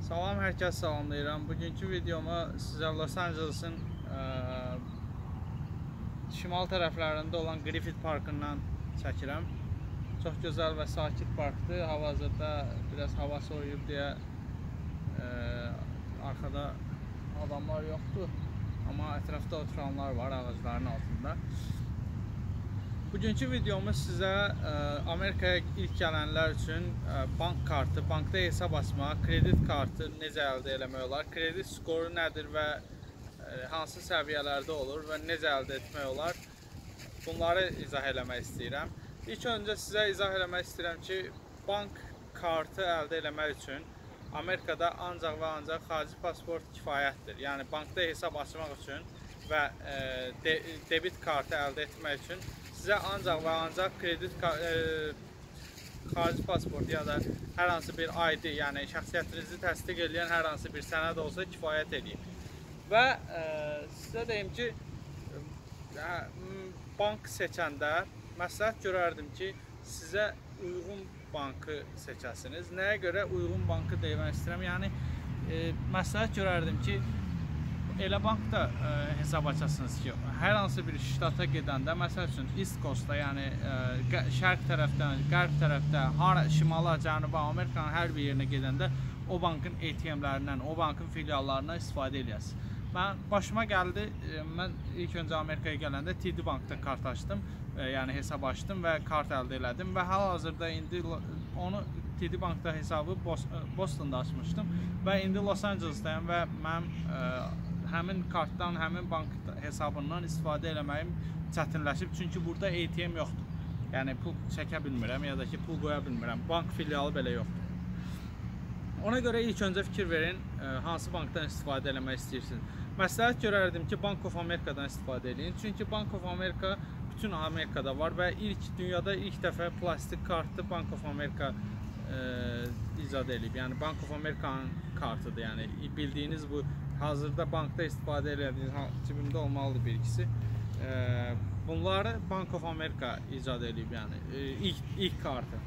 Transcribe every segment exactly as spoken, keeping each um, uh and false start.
Salam, hər kəs salamlayıram. Bugünkü videomu sizə Los Angeles'ın ə, şimal tərəflərində olan Griffith Parkından çəkirəm. Çox gözəl və sakit parkdır. Hal-hazırda biraz hava soyuyub deyə ə, arxada adamlar yoxdur. Amma ətrafda oturanlar var ağacların altında. Bugünkü videomuz sizə ə, Amerikaya ilk gələnlər üçün ə, bank kartı, bankda hesab açmaq, kredit kartı necə əldə eləmək olar, kredit skoru nədir və ə, hansı səviyyələrdə olur və necə əldə etmək olar, bunları izah eləmək istəyirəm. İlk öncə sizə izah eləmək istəyirəm ki, bank kartı əldə eləmək üçün Amerikada ancaq və ancaq xarici pasport kifayətdir. Yəni bankda hesab açmaq üçün və ə, de, debit kartı əldə etmək üçün sizə ancaq və ancaq kredit e, xarici pasport ya da hər hansı bir I D, yəni şəxsiyyətinizi təsdiq edən hər hansı bir sənəd olsa kifayət edeyim. Və e, sizə deyim ki, e, bank seçəndə məsləhət görərdim ki, sizə uyğun bankı seçəsiniz. Nəyə görə uyğun bankı demək istəyirəm? Yəni e, məsləhət görərdim ki, elə bankda ə, hesab açasınız ki, hər hansı bir ştata gedəndə, məsəl üçün East Coastda, yəni ə, şərq tərəfdən, qərb tərəfdə, hara, şimala, cənuba, Amerikanın hər bir yerinə gedəndə o bankın A T M-lərindən, o bankın filiallarından istifadə edəsiniz. Mən başıma gəldi, ə, mən ilk öncə Amerikaya gələndə T D Bankda kart açdım, ə, yəni hesab açdım və kart əldə elədim və hal-hazırda indi onu T D Bankda hesabı Boston'da açmışdım və indi Los Angeles'dayım və mənim ə, həmin kartdan, həmin bank hesabından istifadə eləməyim çətinləşib. Çünki burada A T M yoxdur. Yəni pul çəkə bilmirəm ya da ki pul qoya bilmirəm. Bank filialı belə yoxdur. Ona görə ilk öncə fikir verin, hansı bankdan istifadə eləmək istəyirsiniz. Məsləhət görərdim ki, Bank of Amerika'dan istifadə edin. Çünki Bank of America bütün Amerikada var və ilk dünyada ilk dəfə plastik kartı Bank of America ə, icad edib. Yəni Bank of America'nın kartıdır. Yəni bildiyiniz bu hazırda bankda istifadə edildiyiniz, cibimdə olmalıdır bir ikisi. Ee, bunları Bank of America icad edib, yəni ilk, ilk kartı.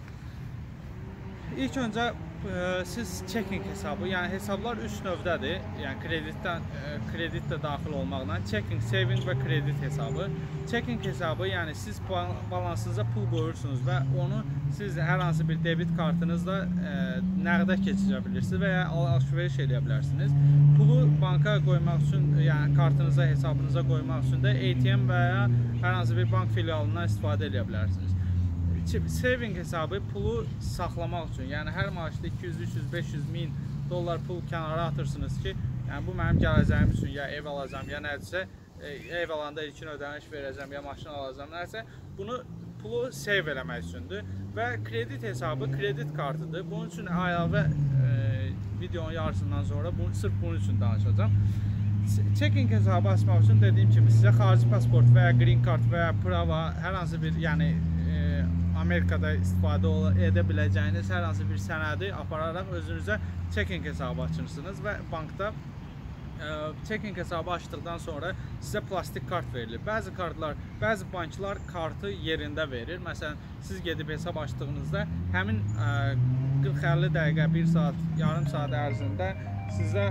İlk öncə e, siz checking hesabı, yəni hesablar üç növdədir. Yəni kreditdən e, kredit də daxil olmaqla checking, saving və kredit hesabı. Checking hesabı, yəni siz balansınıza pul qoyursunuz və onu siz hər hansı bir debit kartınızla e, nəqdə keçirə bilirsiniz və ya alış-veriş eləyə bilərsiniz. Pulu banka qoymaq üçün, yəni kartınıza, hesabınıza qoymaq üçün də A T M və ya hər hansı bir bank filialından istifadə edə bilərsiniz. Saving hesabı pulu saxlamaq üçün, yəni hər maaşda iki yüz, üç yüz, beş yüz min dollar pul kənara atırsınız ki, yəni bu mənim gələcəyim üçün ya ev alacağım, ya nədirsə, ev alanda ilkin ödəniş verəcəm, ya maşın alacağım, nədirsə, bunu pulu save eləmək üçündür. Və kredit hesabı kredit kartıdır. Bunun üçün əlavə e, videonun yarısından sonra bunu, sırf bunun üçün danışacağım. Checking hesabı açmaq üçün dediyim kimi sizə xarici pasport və ya green card və ya prava, hər hansı bir, yəni e, Amerikada istifadə edə biləcəyiniz hər hansı bir sənədi apararaq özünüzə checking hesabı açırsınız və bankda e, checking hesabı açdıqdan sonra sizə plastik kart verilir. Bəzi kartlar, bəzi banklar kartı yerində verir. Məsələn, siz gedib hesab açdığınızda həmin e, qırx əlli dəqiqə, bir saat, yarım saat ərzində sizə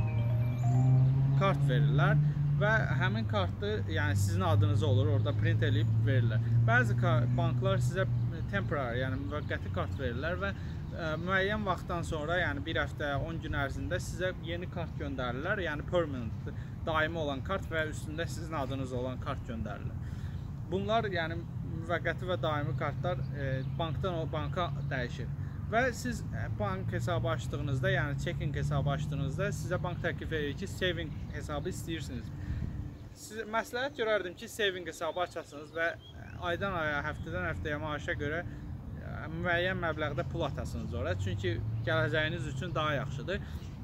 kart verirlər və həmin kartı, yəni sizin adınıza olur, orada print eləyib verirlər. Bəzi banklar sizə temporary, yəni müvəqqəti kart verirlər və ə, müəyyən vaxtdan sonra, yəni bir həftə, on gün ərzində sizə yeni kart göndərirlər, yəni permanent, daimi olan kart və üstündə sizin adınız olan kart göndərirlər. Bunlar, yəni müvəqqəti və daimi kartlar e, bankdan o banka dəyişir. Və siz bank hesabı açdığınızda, yəni checking hesabı açdığınızda sizə bank təklif edir ki, saving hesabı istəyirsiniz. Siz məsləhət görərdim ki, saving hesabı açasınız və aydan aya, həftədən həftəyə maaşa görə müəyyən məbləğdə pul atasınız ora. Çünki gələcəyiniz üçün daha yaxşıdır.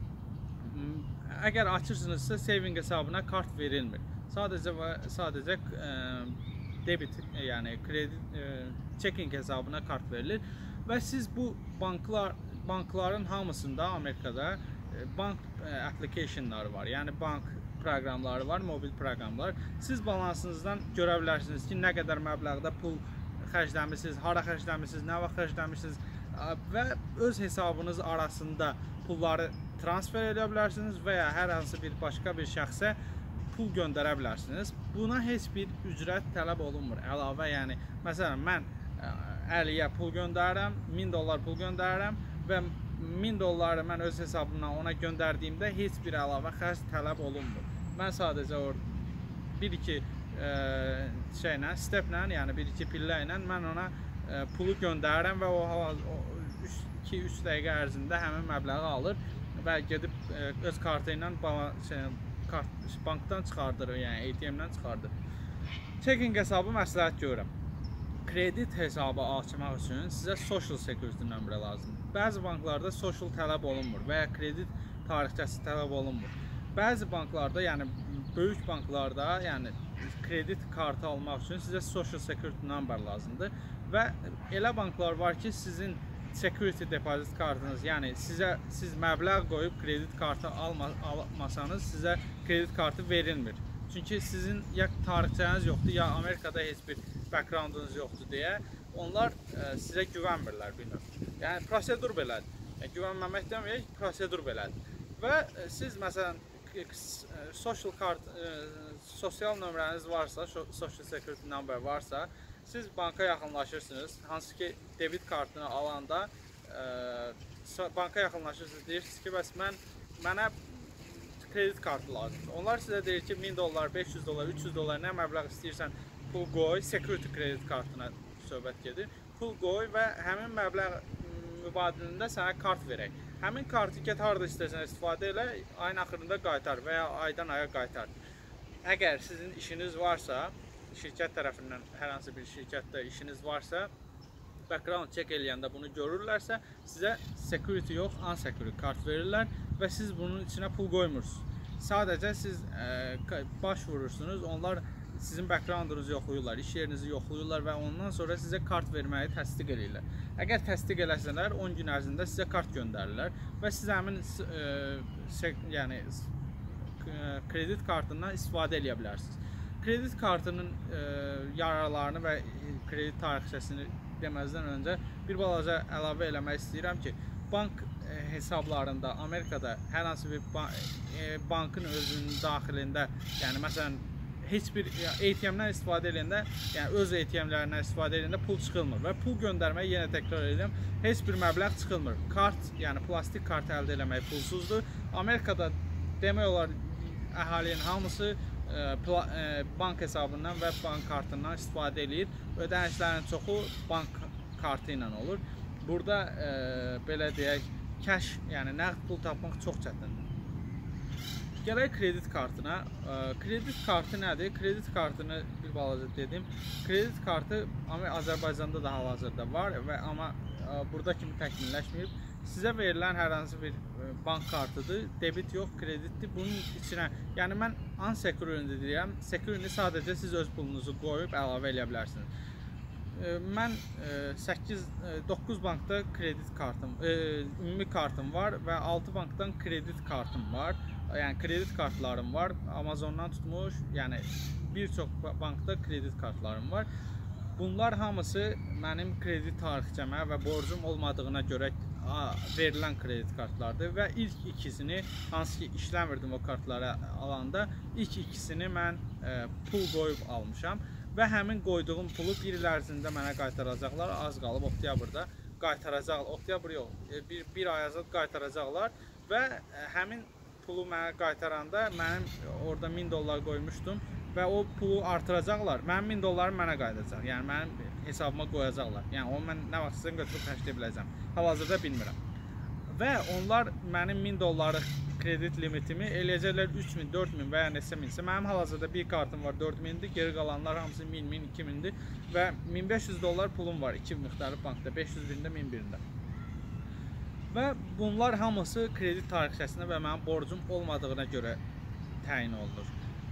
Əgər açırsınızsa saving hesabına kart verilmir. Sadəcə və sadəcə e, debit, yəni kredit, e, checking hesabına kart verilir. Və siz bu banklar, bankların hamısında Amerikada bank applicationları var, yəni bank proqramları var, mobil proqramlar. Siz balansınızdan görə bilərsiniz ki, nə qədər məbləğdə pul xərcləmişsiniz, hara xərcləmişsiniz, nə vaxt xərcləmişsiniz və öz hesabınız arasında pulları transfer edə bilərsiniz və ya hər hansı bir başqa bir şəxsə pul göndərə bilərsiniz. Buna heç bir ücrət tələb olunmur. Əlavə, yəni məsələn mən Əliyə pul göndərirəm, min dollar pul göndərirəm və min dolları mən öz hesabımdan ona göndərdiyimdə heç bir əlavə xərc tələb olunmur. Mən sadəcə o bir iki e, şeylə, steplə, yəni bir iki pillə ilə mən ona e, pulu göndərirəm və o iki üç dəqiqə ərzində həmin məbləği alır və gedib e, öz kartı ilə şey, kart, bankdan çıxardır, yəni A T M-dən çıxardır. Checking hesabı məsləhət görürəm. Kredit hesabı açmaq üçün sizə social security nömrə lazımdır. Bəzi banklarda social tələb olunmur və ya kredit tarixçəsi tələb olunmur. Bəzi banklarda, yəni böyük banklarda, yəni kredit kartı almaq üçün sizə social security number lazımdır və elə banklar var ki, sizin security deposit kartınız, yəni sizə siz məbləğ qoyub kredit kartı alma, almasanız sizə kredit kartı verilmir. Çünki sizin ya tarixçəniz yoxdur, ya Amerikada heç bir backgroundunuz yoxdur deyə onlar ə, sizə güvənmirlər bir növ. Yəni prosedur belədir. Yəni, güvənməmək deməyək, prosedur belədir. Və ə, siz məsələn social kart, ə, sosial nömrəniz varsa, social security number varsa, siz banka yaxınlaşırsınız. Hansı ki debit kartını alanda ə, banka yaxınlaşırsınız, deyirsiniz ki, bəs mən mənə kredit kartı lazımdır. Onlar sizə deyir ki, min dollar, beş yüz dollar, üç yüz dollar nə məbləğ istəyirsən pul qoy, security kredit kartına söhbət gedir. Pul qoy və həmin məbləğ mübadilində sənə kart verək. Həmin kartı get harada istəsən istifadə elə, ayın axırında qaytar və ya aydan aya qaytar. Əgər sizin işiniz varsa, şirkət tərəfindən hər hansı bir şirkətdə işiniz varsa, background check eləyəndə bunu görürlərsə, sizə security yox, unsecurity kart verirlər və siz bunun içinə pul qoymursunuz. Sadəcə siz ə, baş vurursunuz, onlar sizin backgroundunuzu yoxlayırlar, iş yerinizi yoxlayırlar və ondan sonra sizə kart verməyi təsdiq edirlər. Əgər təsdiq eləsələr, on gün ərzində sizə kart göndərirlər və siz həmin ə, yəni, kredit kartından istifadə edə bilərsiniz. Kredit kartının ə, yararlarını və kredit tarixçəsini deməzdən öncə bir balaca əlavə eləmək istəyirəm ki, bank hesablarında Amerikada hər hansı bir bankın özünün daxilində, yəni məsələn heç bir A T M-dən istifadə edəndə, yəni öz A T M-lərindən istifadə edəndə pul çıxılmır və pul göndərmək, yenə təkrar edirəm, heç bir məbləğ çıxılmır. Kart, yəni plastik kart əldə etmək pulsuzdur. Amerikada demək olar əhalinin hamısı bank hesabından və bank kartından istifadə edir. Ödənişlərin çoxu bank kartı ilə olur. Burada e, belə deyək, cash, yəni nəqd pul tapmaq çox çətindir. Gələk kredit kartına. E, kredit kartı nədir? Kredit kartını bir balaca dedim. Kredit kartı Azərbaycanda da hal-hazırda var və amma e, burada kimi təkmilləşməyib. Sizə verilən hər hansı bir bank kartıdır, debit yox, kreditdir. Bunun içinə, yəni mən unsecurity deyirəm, security sadəcə siz öz pulunuzu qoyub əlavə edə bilərsiniz. Mən səkkiz doqquz bankda kredit kartım, ümumi kartım var və altı bankdan kredit kartım var. Yəni kredit kartlarım var, Amazondan tutmuş, yəni bir çox bankda kredit kartlarım var. Bunlar hamısı mənim kredit tarixçəmə və borcum olmadığına görə verilən kredit kartlardır və ilk ikisini, hansı ki işləmirdim o kartları alanda, ilk ikisini mən e, pul qoyub almışam və həmin qoyduğum pulu bir il ərzində mənə qaytaracaqlar, az qalıb oktyabrda qaytaracaqlar, oktyabr yox, bir, bir ay azad qaytaracaqlar və həmin pulu mənə qaytaranda mənim orada min dollar qoymuşdum və o pulu artıracaqlar, mənim min dollarım mənə qayıdacaq, yəni mənim hesabıma qoyacaqlar, yəni onu mən nə vaxt sizdən götürüb xərcləyə biləcəm, hal-hazırda bilmirəm. Və onlar mənim min dolları kredit limitimi eləyəcəklər üç min, dörd min və ya neçə minsə, mənim hal-hazırda bir kartım var dörd mindir, geri qalanlar hamısı min, min, iki mindir və min beş yüz dollar pulum var iki müxtəlif bankda, beş yüz birində, min birində. Və bunlar hamısı kredit tarixçəsinə və mənim borcum olmadığına görə təyin olunur.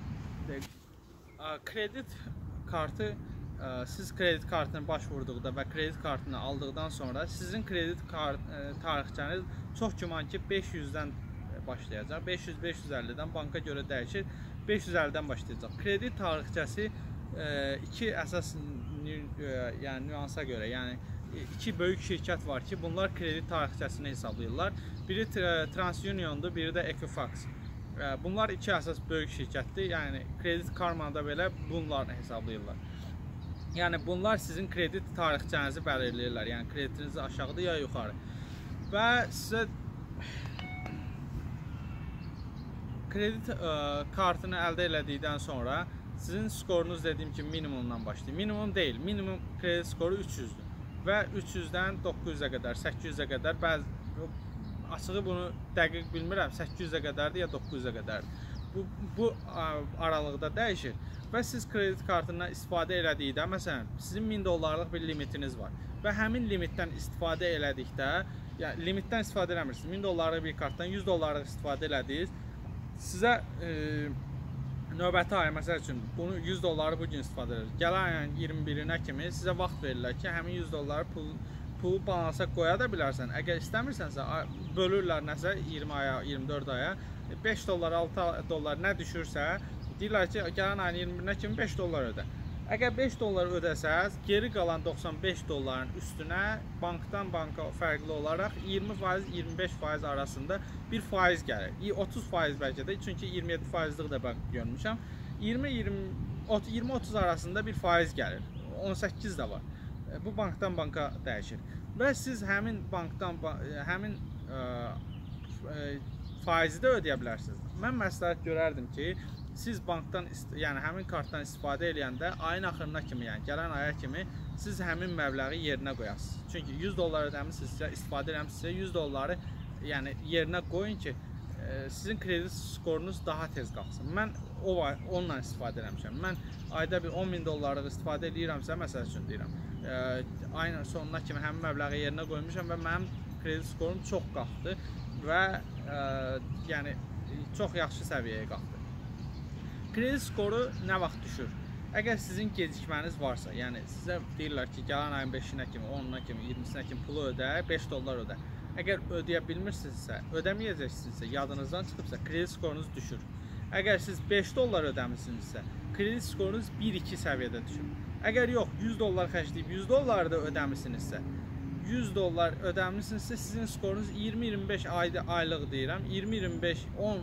Kredit kartı, siz kredit kartını başvurduqda və kredit kartını aldıqdan sonra sizin kredit kart, tarixçəniz çox güman ki beş yüzdən başlayacaq. beş yüz beş yüz əllidən banka görə dəyişir. beş yüz əllidən başlayacaq. Kredit tarixçəsi iki əsas yəni nüansa görə, yəni iki böyük şirkət var ki, bunlar kredit tarixçəsini hesablayırlar. Biri TransUnion'dur, biri də Equifax. Bunlar iki əsas böyük şirkətdir. Yəni Credit Karma'da belə bunlar hesablayırlar. Yəni bunlar sizin kredit tarixçənizi bəlirləyirlər. Yəni kreditiniz aşağıdır ya yuxarı. Və sizə kredit ə, kartını əldə elədikdən sonra sizin skorunuz dediyim kimi minimumdan başlayır. Minimum deyil. Minimum kredit skoru üç yüzdür. Və üç yüzdən doqquz yüzə qədər, səkkiz yüzə qədər, bəzi açığı bunu dəqiq bilmirəm, səkkiz yüzə qədərdir ya doqquz yüzə qədərdir. Bu, bu aralıqda dəyişir. Və siz kredit kartından istifadə elədikdə, məsələn, sizin min dollarlıq bir limitiniz var. Və həmin limitdən istifadə elədikdə, yəni limitdən istifadə eləmirsiniz. min dollarlıq bir kartdan yüz dollarlıq istifadə elədiniz. Sizə e, növbəti ay, məsəl üçün, bunu yüz dolları bugün istifadə edir. Gələn ayın iyirmi birinə kimi sizə vaxt verirlər ki, həmin yüz dolları pul, pulu balansa qoya da bilərsən. Əgər istəmirsənsə, bölürlər nəsə iyirmi aya, iyirmi dörd aya, beş dollar, altı dollar nə düşürsə, deyirlər ki, gələn ayın iyirmi birinə kimi beş dollar ödə. Əgər beş dollar ödəsəz, geri qalan doxsan beş dolların üstünə bankdan banka fərqli olaraq iyirmi faiz, iyirmi beş faiz arasında bir faiz gəlir. otuz faiz bəlkə də, çünki iyirmi yeddi faizlik də mən görmüşəm. iyirmi otuz arasında bir faiz gəlir. on səkkiz də var. Bu bankdan banka dəyişir. Və siz həmin bankdan, həmin ə, ə, faizi də ödəyə bilərsiniz. Mən məsləhət görərdim ki, siz bankdan, yəni həmin kartdan istifadə edəndə ayın axırına kimi, yəni gələn aya kimi siz həmin məbləği yerinə qoyasınız. Çünki yüz dollar ödəmişsinizsə, istifadə eləmişsinizsə, yüz dolları yəni yerinə qoyun ki, e, sizin kredit skorunuz daha tez qalxsın. Mən o onunla istifadə eləmişəm. Mən ayda bir on min dollarlıq istifadə edirəmsə, məsəl üçün deyirəm, e, ayın sonuna kimi həmin məbləği yerinə qoymuşam və mənim kredit skorum çox qalxdı və e, yəni çox yaxşı səviyyəyə qalxdı. Kredit skoru nə vaxt düşür? Əgər sizin gecikməniz varsa, yəni sizə deyirlər ki, gələn ayın beşinə kimi, onuna kimi, iyirmisinə kimi pulu ödə, beş dollar ödə. Əgər ödəyə bilmirsinizsə, ödəməyəcəksinizsə, yadınızdan çıxıbsa, kredit skorunuz düşür. Əgər siz beş dollar ödəmişsinizsə, kredit skorunuz bir iki səviyyədə düşür. Əgər yox, yüz dollar xərcləyib yüz dollar da ödəmişsinizsə, yüz dollar ödəmişsinizsə, sizin skorunuz iyirmi iyirmi beş aylıq deyirəm, iyirmi iyirmi beş on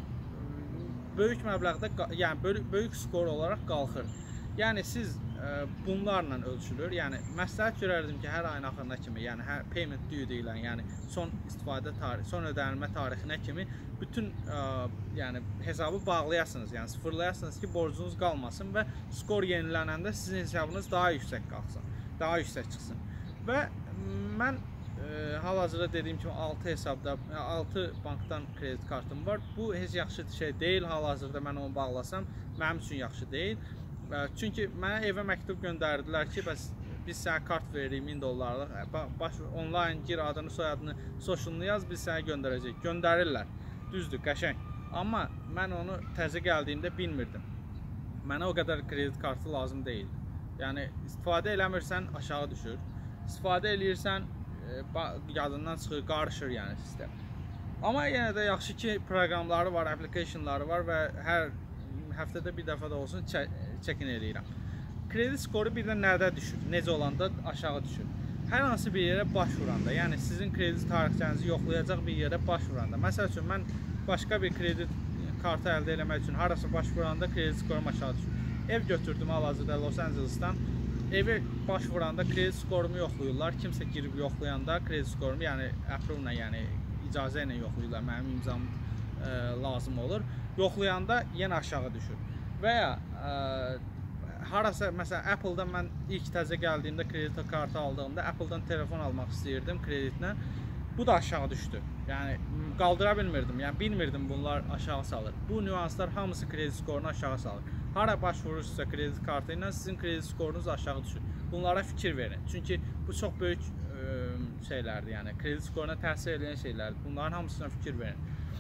böyük məbləğdə, yəni böyük skor olaraq qalxır. Yəni siz ə, bunlarla ölçülür. Yəni məsləhət görərdim ki, hər ayın axırına kimi, yəni hər payment due deyilən, yəni son istifadə tarixi, son ödənilmə tarixinə kimi bütün ə, yəni hesabı bağlayasınız, yəni sıfırlayasınız ki, borcunuz qalmasın və skor yenilənəndə sizin hesabınız daha yüksək qalxsın, daha yüksək çıxsın. Və mən E, hal-hazırda dediyim kimi altı hesabda, altı bankdan kredit kartım var. Bu heç yaxşı şey deyil. Hal-hazırda mən onu bağlasam, mənim üçün yaxşı deyil. E, çünki mənə evə məktub göndərdilər ki, bəs biz sənə kart veririk min dollarlıq. Baş, online gir adını, soyadını, socialını yaz, biz sənə göndərəcəyik. Göndərirlər. Düzdür, qəşəng. Amma mən onu təzə gəldiyimdə bilmirdim. Mənə o qədər kredit kartı lazım deyil. Yəni istifadə eləmirsən, aşağı düşür. İstifadə eləyirsən, yadından çıxır, qarışır yəni sistem. Amma yenə də yaxşı ki, proqramları var, applicationları var və hər həftədə bir dəfə də olsun check-in eləyirəm. Kredit skoru bir də nədə düşür? Necə olanda aşağı düşür? Hər hansı bir yerə başvuranda, yəni sizin kredit tarixçənizi yoxlayacaq bir yerə başvuranda. Məsəl üçün, mən başqa bir kredit kartı əldə eləmək üçün harasa başvuranda kredit skorum aşağı düşür. Ev götürdüm hal-hazırda Los Angeles'dan. Evə başvuranda kredit skorumu yoxlayırlar. Kimsə girib yoxlayanda kredit skorumu, yəni approve-la, yəni icazə ilə yoxlayırlar. Mənim imzam ə, lazım olur. Yoxlayanda yenə aşağı düşür. Və ya ə, harasa, məsələn, Apple-dan mən ilk təzə gəldiyimdə kredit kartı aldığımda Apple-dan telefon almaq istəyirdim kreditlə. Bu da aşağı düşdü. Yəni qaldıra bilmirdim. Yəni bilmirdim bunlar aşağı salır. Bu nüanslar hamısı kredit skorunu aşağı salır. Hara başvurursunuzsa kredit kartı ilə sizin kredit skorunuz aşağı düşür. Bunlara fikir verin. Çünki bu çox böyük ə, şeylərdir. Yəni kredit skoruna təsir edən şeylərdir. Bunların hamısına fikir verin.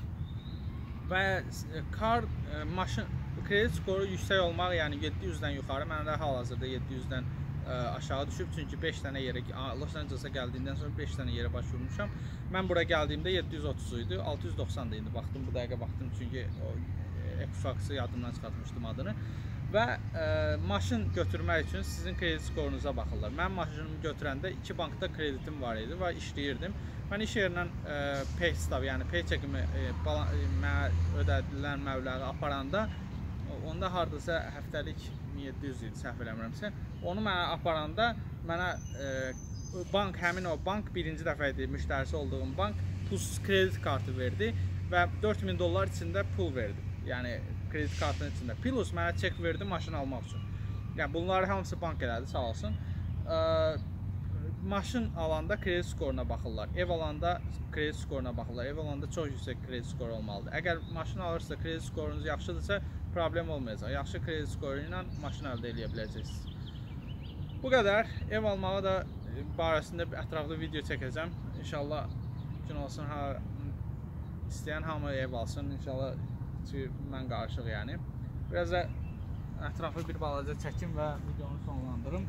Və kar ə, maşın kredit skoru yüksək olmaq, yəni yeddi yüzdən yuxarı, məndə hal-hazırda yeddi yüzdən ə, aşağı düşüb. Çünki beş dənə yerə, Los Angeles'a gəldiyimdən sonra beş dənə yerə başvurmuşam. Mən bura gəldiyimdə yeddi yüz otuz idi, altı yüz doxsan idi. Baxdım, bu dəqiqə baxdım çünki o Equifax'ı yadımdan çıxartmışdım adını. və ə, maşın götürmək üçün sizin kredit skorunuza baxırlar. Mən maşınımı götürəndə iki bankda kreditim var idi və işləyirdim. Mən iş yerindən ə, pay stub, yəni pay çəkimi mənə ödədilən məbləği aparanda, onda hardasa həftəlik min yeddi yüz idi, səhv eləmirəmsə. Onu mənə aparanda mənə ə, bank, həmin o bank birinci dəfə idi müştərisi olduğum bank pulsuz kredit kartı verdi və dörd min dollar içində pul verdi. Yəni kredit kartının içində. Plus mənə çek verdi maşın almaq üçün. Yəni bunları hamısı bank elədi, sağ olsun. Ə, maşın alanda kredit skoruna baxırlar. Ev alanda kredit skoruna baxırlar. Ev alanda çox yüksək kredit skoru olmalıdır. Əgər maşın alırsa, kredit skorunuz yaxşıdırsa problem olmayacaq. Yaxşı kredit skoru ilə maşın əldə edə biləcəksiniz. Bu qədər. Ev almağa da barəsində ətraflı video çəkəcəm. İnşallah gün olsun, ha, istəyən hamı ev alsın. İnşallah ki, mən qarışıq yəni. Biraz da ətraflı bir balaca çəkim və videonu sonlandırım.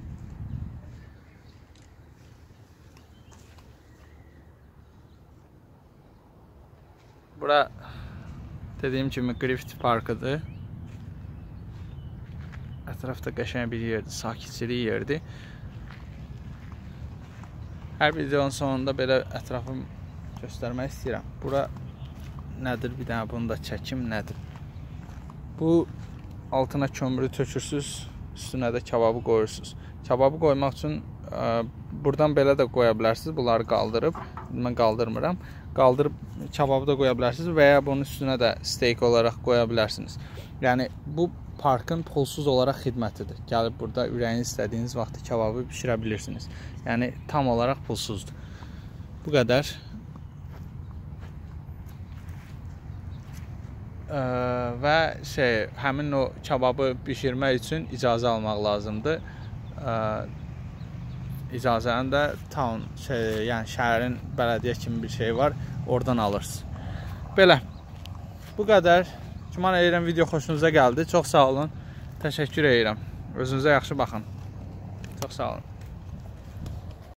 Bura dediyim kimi Griffith Parkıdır. Ətrafda qəşəng bir yerdir, sakitçilik yerdir. Hər videonun sonunda belə ətrafı göstərmək istəyirəm. Bura nədir? Bir dənə bunu da çəkim nədir? Bu altına kömürü tökürsünüz, üstünə də kebabı qoyursunuz. Kebabı qoymaq üçün ə, buradan belə də qoya bilərsiniz. Bunları qaldırıb, mən qaldırmıram. Qaldırıb kebabı da qoya bilərsiniz və ya bunun üstünə də steak olaraq qoya bilərsiniz. Yəni bu parkın pulsuz olaraq xidmətidir. Gəlib burada ürəyiniz istədiyiniz vaxtı kebabı bişirə bilirsiniz. Yəni tam olaraq pulsuzdur. Bu qədər. Ee, və şey, həmin o kebabı bişirmək üçün icazə almaq lazımdır. Ee, icazəni də town, şey, yəni şəhərin bələdiyyə kimi bir şey var. Oradan alırsınız. Belə. Bu qədər. Güman edirəm video xoşunuza gəldi. Çox sağ olun. Təşəkkür edirəm. Özünüzə yaxşı baxın. Çox sağ olun.